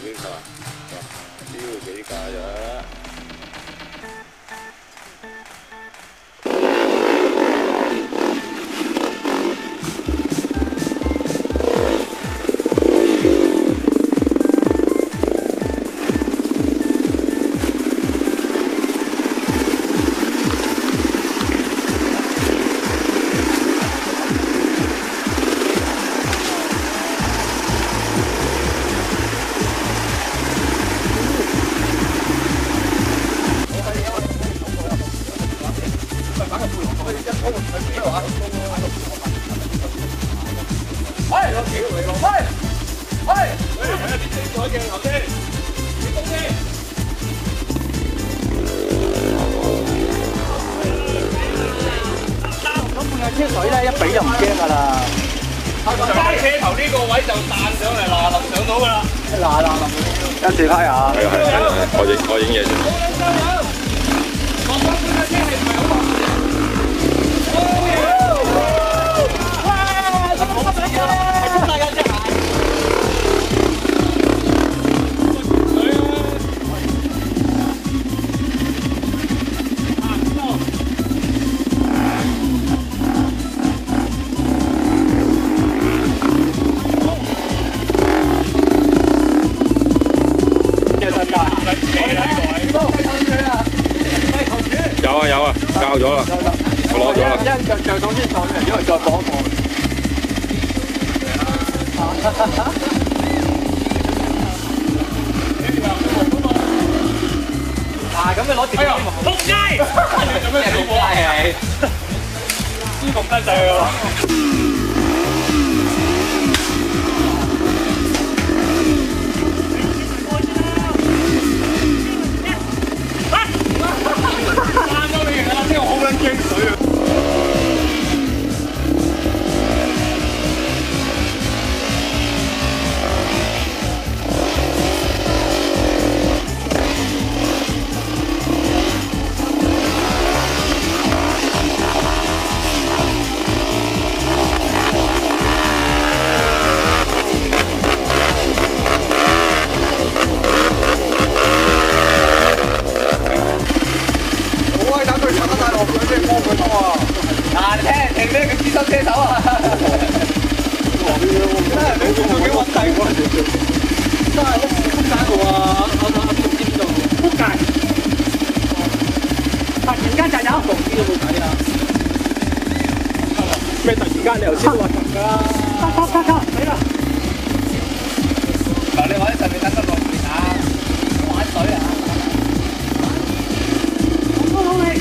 幾架，標幾架啫。 車水咧一比就唔驚㗎啦， 揸車頭呢個位就彈上嚟嗱臨上到㗎啦， 跟住拍下。 係我影嘢先。有啊，教咗啦，我攞咗啦。 一着到先上嚟，因為再講一講。咁你攞自己仆街！做咩做波係？舒服得滯喎！ 難聽，停咩咁資深車手啊！真係你做幾穩陣喎！真係撲街喎！知道撲街，突然間就有部機都冇睇啊！咩突然間？你頭先都話突㗎！死啦！嗱，你話一陣你等得落嚟啊！玩水啊！好努力！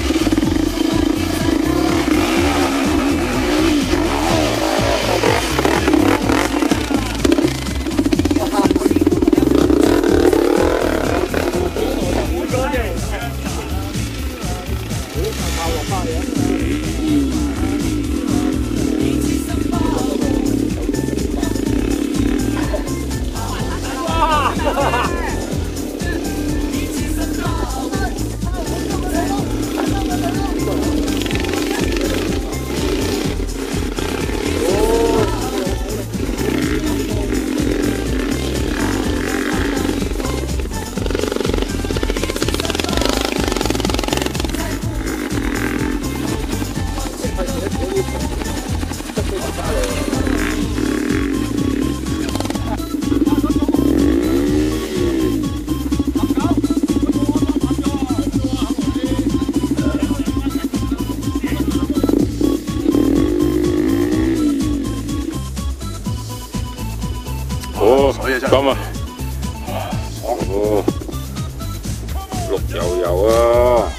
哦，咁啊，哦，綠油油啊！